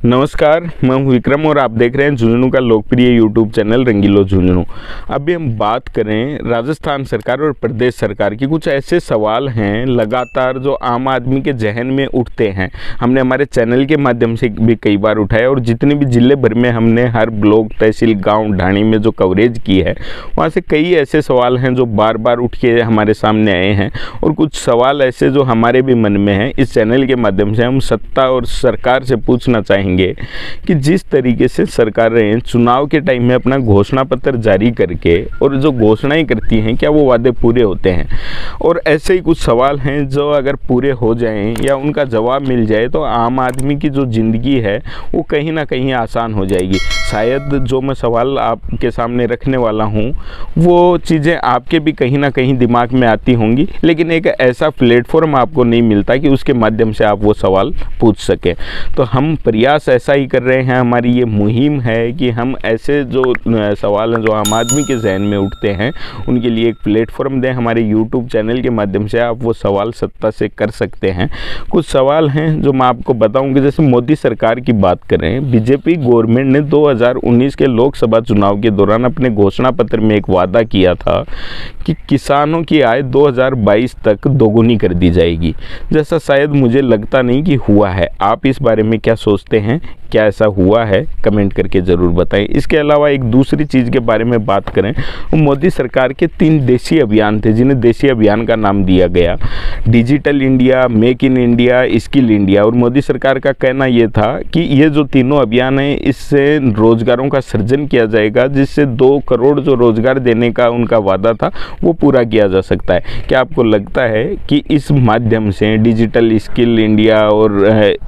नमस्कार, मैं हूं विक्रम और आप देख रहे हैं झुंझुनू का लोकप्रिय यूट्यूब चैनल रंगीलो झुंझुनू। अभी हम बात करें राजस्थान सरकार और प्रदेश सरकार की। कुछ ऐसे सवाल हैं लगातार जो आम आदमी के जहन में उठते हैं। हमने हमारे चैनल के माध्यम से भी कई बार उठाया और जितने भी जिले भर में हमने हर ब्लॉक, तहसील, गाँव, ढाणी में जो कवरेज की है वहाँ से कई ऐसे सवाल हैं जो बार बार उठ के हमारे सामने आए हैं। और कुछ सवाल ऐसे जो हमारे भी मन में हैं, इस चैनल के माध्यम से हम सत्ता और सरकार से पूछना चाहेंगे कि जिस तरीके से सरकारें चुनाव के टाइम में अपना घोषणा पत्र जारी करके और जो घोषणाएं करती हैं, क्या वो वादे पूरे होते हैं। और ऐसे ही कुछ सवाल हैं जो अगर पूरे हो जाएं या उनका जवाब मिल जाए तो आम आदमी की जो ज़िंदगी है वो कहीं ना कहीं आसान हो जाएगी। शायद जो मैं सवाल आपके सामने रखने वाला हूँ वो चीज़ें आपके भी कहीं ना कहीं दिमाग में आती होंगी, लेकिन एक ऐसा प्लेटफॉर्म आपको नहीं मिलता कि उसके माध्यम से आप वो सवाल पूछ सकें। तो हम प्रयास ऐसा ही कर रहे हैं। हमारी ये मुहिम है कि हम ऐसे जो सवाल हैं जो आम आदमी के जहन में उठते हैं उनके लिए एक प्लेटफॉर्म दें। हमारे यूट्यूब चैनल के माध्यम से आप वो सवाल सत्ता से कर सकते हैं। कुछ सवाल हैं जो मैं आपको बताऊंगी। जैसे मोदी सरकार की बात करें, बीजेपी गवर्नमेंट ने 2019 के लोकसभा चुनाव के दौरान अपने घोषणा पत्र में एक वादा किया था कि किसानों की आय 2022 तक दोगुनी कर दी जाएगी, जैसा शायद मुझे लगता नहीं कि हुआ है। आप इस बारे में क्या सोचते हैं? क्या ऐसा हुआ है? कमेंट करके ज़रूर बताएं। इसके अलावा एक दूसरी चीज़ के बारे में बात करें, मोदी सरकार के 3 देशी अभियान थे जिन्हें देशी अभियान का नाम दिया गया। Digital India, make in India, skill India. और मोदी सरकार का कहना ये था कि ये जो तीनों अभियान हैं इससे रोजगारों का सृजन किया जाएगा, जिससे 2 करोड़ जो रोजगार देने का उनका वादा था वो पूरा किया जा सकता है। क्या आपको लगता है कि इस माध्यम से डिजिटल, स्किल इंडिया और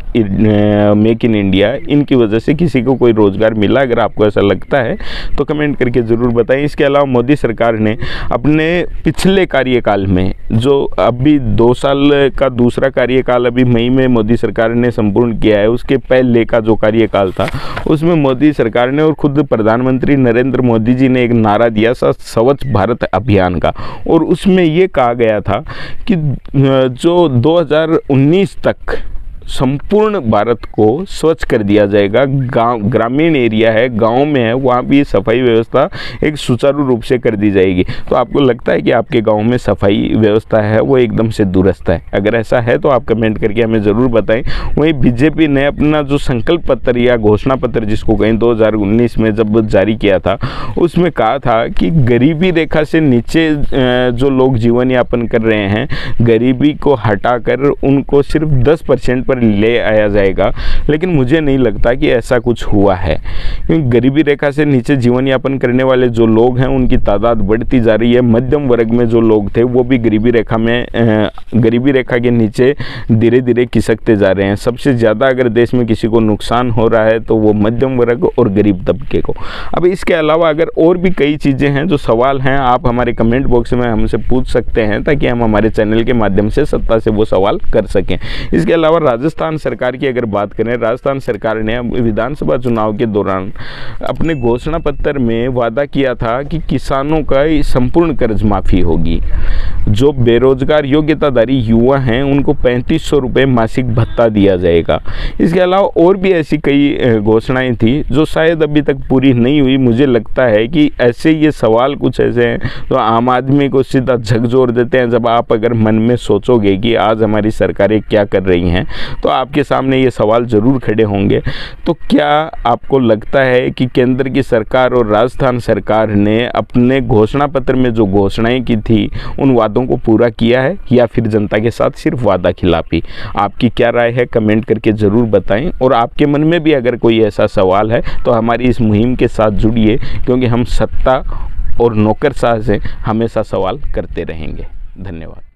मेक इन इंडिया, इनकी वजह से किसी को कोई रोज़गार मिला? अगर आपको ऐसा लगता है तो कमेंट करके ज़रूर बताएं। इसके अलावा मोदी सरकार ने अपने पिछले कार्यकाल में, जो अभी 2 साल का दूसरा कार्यकाल अभी मई में मोदी सरकार ने संपूर्ण किया है, उसके पहले का जो कार्यकाल था उसमें मोदी सरकार ने और खुद प्रधानमंत्री नरेंद्र मोदी जी ने एक नारा दिया था स्वच्छ भारत अभियान का। और उसमें ये कहा गया था कि जो 2019 तक संपूर्ण भारत को स्वच्छ कर दिया जाएगा। गांव, ग्रामीण एरिया है, गांव में है, वहाँ भी सफाई व्यवस्था एक सुचारू रूप से कर दी जाएगी। तो आपको लगता है कि आपके गांव में सफाई व्यवस्था है वो एकदम से दुरुस्त है? अगर ऐसा है तो आप कमेंट करके हमें ज़रूर बताएं। वहीं बीजेपी ने अपना जो संकल्प पत्र या घोषणा पत्र जिसको कहें 2019 में जब जारी किया था, उसमें कहा था कि गरीबी रेखा से नीचे जो लोग जीवन यापन कर रहे हैं, गरीबी को हटाकर उनको सिर्फ 10% पर ले आया जाएगा। लेकिन मुझे नहीं लगता कि ऐसा कुछ हुआ है, क्योंकि गरीबी रेखा से नीचे जीवन यापन करने वाले जो लोग हैं उनकी तादाद बढ़ती जा रही है। मध्यम वर्ग में जो लोग थे वो भी गरीबी रेखा के नीचे धीरे धीरे खिसकते जा रहे हैं। सबसे ज़्यादा अगर देश में किसी को नुकसान हो रहा है तो वो मध्यम वर्ग और गरीब तबके को। अब इसके अलावा अगर और भी कई चीज़ें हैं जो सवाल हैं, आप हमारे कमेंट बॉक्स में हमसे पूछ सकते हैं ताकि हम हमारे चैनल के माध्यम से सत्ता से वो सवाल कर सकें। इसके अलावा राजस्थान सरकार की अगर बात करें, राजस्थान सरकार ने विधानसभा चुनाव के दौरान अपने घोषणा पत्र में वादा किया था कि किसानों का संपूर्ण कर्ज माफ़ी होगी। जो बेरोजगार योग्यताधारी युवा हैं उनको 3500 रुपये मासिक भत्ता दिया जाएगा। इसके अलावा और भी ऐसी कई घोषणाएं थी जो शायद अभी तक पूरी नहीं हुई। मुझे लगता है कि ऐसे ये सवाल कुछ ऐसे हैं जो आम आदमी को सीधा झकझोर देते हैं। जब आप अगर मन में सोचोगे कि आज हमारी सरकारें क्या कर रही हैं तो आपके सामने ये सवाल ज़रूर खड़े होंगे। तो क्या आपको लगता है कि केंद्र की सरकार और राजस्थान सरकार ने अपने घोषणा पत्र में जो घोषणाएं की थी उन वादों को पूरा किया है या फिर जनता के साथ सिर्फ वादा खिलाफी? आपकी क्या राय है? कमेंट करके ज़रूर बताएं। और आपके मन में भी अगर कोई ऐसा सवाल है तो हमारी इस मुहिम के साथ जुड़िए, क्योंकि हम सत्ता और नौकरशाह से हमेशा सवाल करते रहेंगे। धन्यवाद।